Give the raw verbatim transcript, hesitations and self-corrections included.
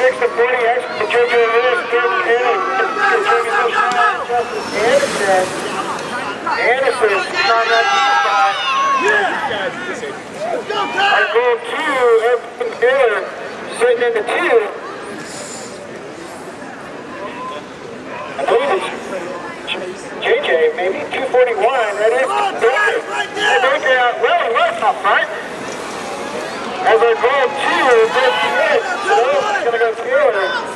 six to forty, actually, J J Lewis, third and ten, Justin Anderson. Anderson, on that spot. Our goal two, Evan Miller, sitting in the two. I believe it's J J, maybe two forty-one. That is Baker. Baker out well, he was up front. As our goal two, Britt Smith. So it's going to go Taylor.